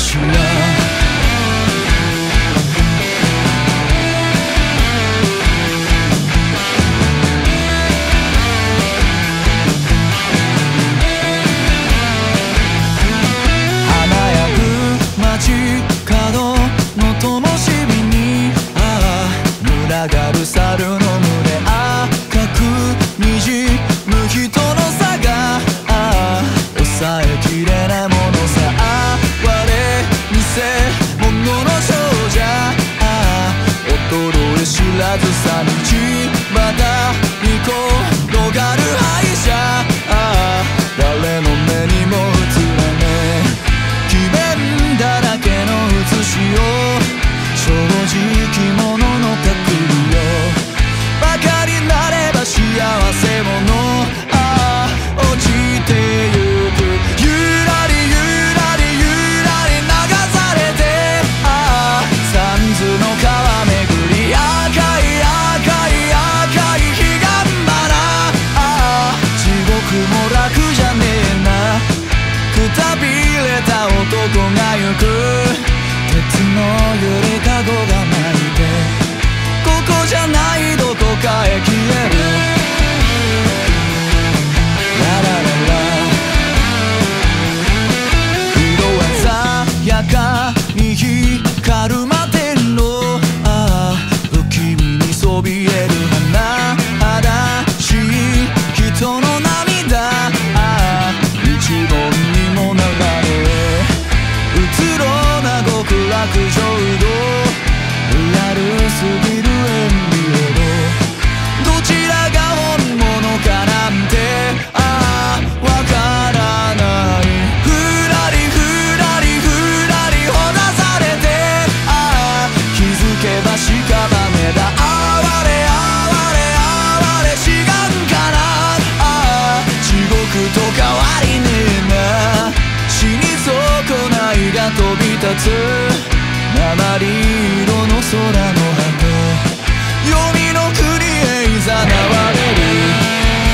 しら上がる猿の胸赤くにじむ人の差が抑えきれないものさ我偽物の少女衰え知らずさ道端に転がる敗者誰の目にも映らねえ詭弁だらけの写しを正直者の隠幸せ者落ちてゆくゆらりゆらりゆらり流されて三途の川巡り赤い赤い赤い彼岸花地獄も楽じゃねえなくたびれた男が行く鉄のゆりかごが鳴いてここじゃないどこかへ消えるに光る摩天楼不気味にそびえる花裸しい人の涙一本にも流れうつろな極楽浄土リアルすぎる演技ほどどちらが本物かなんてわからない屍だ哀れ哀れ哀れ志願かな地獄と変わりねえな死に損ないが飛び立つ鉛色の空の果て黄泉の国へいざなわれる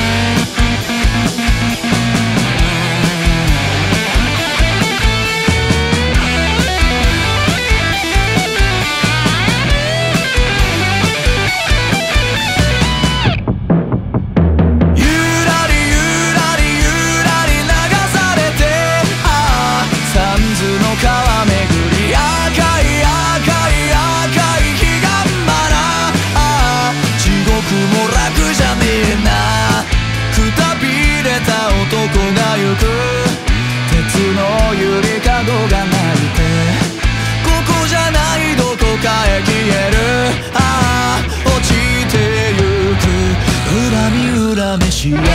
男が行く鉄のゆりかごが鳴いてここじゃないどこかへ消える落ちてゆく恨み恨めし合